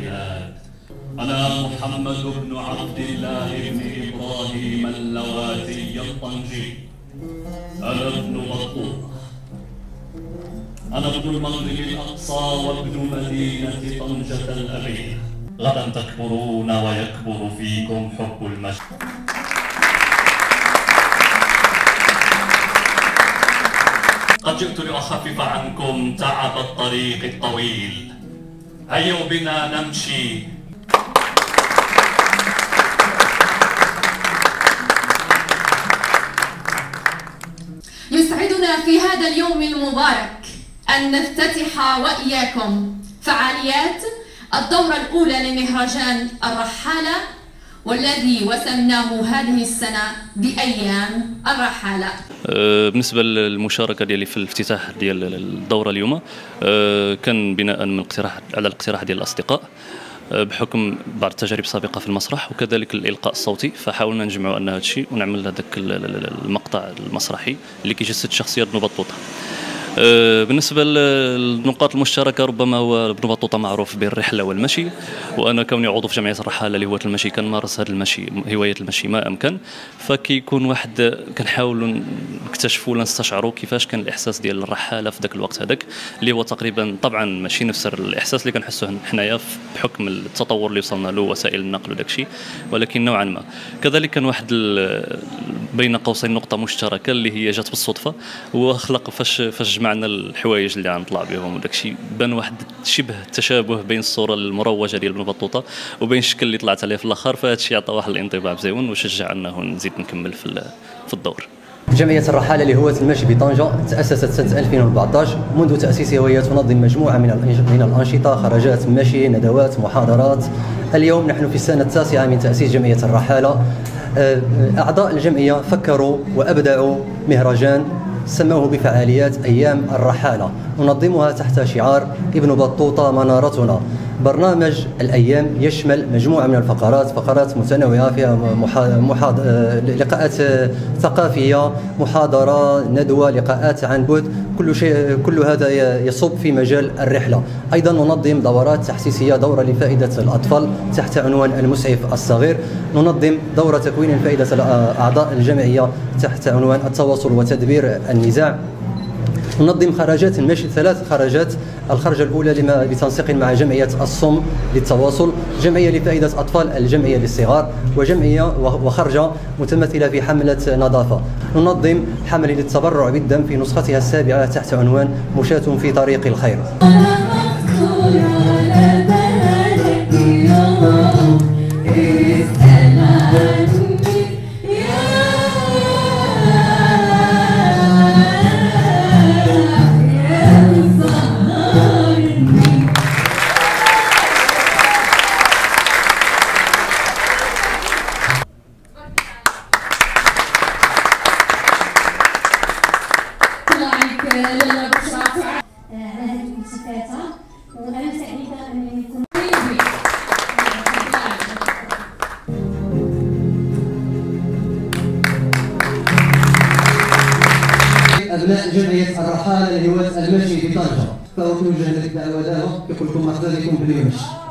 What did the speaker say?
البلاد. أنا محمد بن عبد الله بن إبراهيم اللواتي الطنجي. أنا ابن بطوطة. أنا ابن المغرب الأقصى وابن مدينة طنجة الأبية. غدا تكبرون ويكبر فيكم حب المجد. قد جئت لأخفف عنكم تعب الطريق الطويل. هيا بنا نمشي. يسعدنا في هذا اليوم المبارك أن نفتتح وإياكم فعاليات الدورة الأولى لمهرجان الرحالة، والذي وسمناه هذه السنة بأيام الرحالة. بالنسبة للمشاركة ديالي في الافتتاح ديال الدورة اليوم، كان بناء من على الاقتراح ديال الأصدقاء بحكم بعض التجارب السابقة في المسرح وكذلك الإلقاء الصوتي، فحاولنا نجمعوا أن هذا الشيء ونعمل هذاك المقطع المسرحي اللي كيجسد شخصية ابن بطوطة. بالنسبة للنقاط المشتركة، ربما هو ابن بطوطة معروف بالرحلة والمشي، وأنا كوني عضو في جمعية الرحالة لهواة المشي كنمارس هذا المشي، هواية المشي ما أمكن. فكيكون واحد كنحاولوا نكتشفوا ولا نستشعروا كيفاش كان الإحساس ديال الرحالة في ذاك الوقت هذاك، اللي هو تقريبا طبعا ماشي نفس الإحساس اللي كنحسوه حنايا بحكم التطور اللي وصلنا له وسائل النقل وداك الشيء، ولكن نوعا ما. كذلك كان واحد بين قوسين نقطة مشتركة اللي هي جات بالصدفة، وخلق فاش جمعنا الحوايج اللي غنطلع بهم وداك الشيء، بان واحد شبه تشابه بين الصورة المروجة ديال ابن بطوطة وبين الشكل اللي طلعت عليه في الاخر، فهذا الشيء عطى واحد الانطباع مزيون وشجع انه نزيد نكمل في الدور. جمعية الرحالة لهواة المشي بطنجة تأسست سنة 2014. منذ تأسيسها وهي تنظم مجموعة من الأنشطة، خرجات، مشي، ندوات، محاضرات. اليوم نحن في السنة التاسعة من تأسيس جمعية الرحالة. أعضاء الجمعية فكروا وأبدعوا مهرجان سموه بفعاليات أيام الرحالة، ننظمها تحت شعار ابن بطوطة منارتنا. برنامج الأيام يشمل مجموعة من الفقرات، فقرات متنوعة فيها لقاءات ثقافية، محاضرة، ندوة، لقاءات عن بعد، كل هذا يصب في مجال الرحلة. أيضا ننظم دورات تحسيسية، دورة لفائدة الأطفال تحت عنوان المسعف الصغير، ننظم دورة تكوين فائدة أعضاء الجمعية تحت عنوان التواصل وتدبير النزاع. ننظم خرجات المشي، 3 خرجات. الخرجة الأولى بتنسيق مع جمعية الصم للتواصل، جمعية لفائدة أطفال الجمعية للصغار، وخرجة متمثلة في حملة نظافة. ننظم حملة للتبرع بالدم في نسختها السابعة تحت عنوان مشاة في طريق الخير. أبناء جمعية الرحالة لهواة المشي بطنجة، فأتوجه لك دعوة دابا يقول لكم مرحبا بكم بالمشي.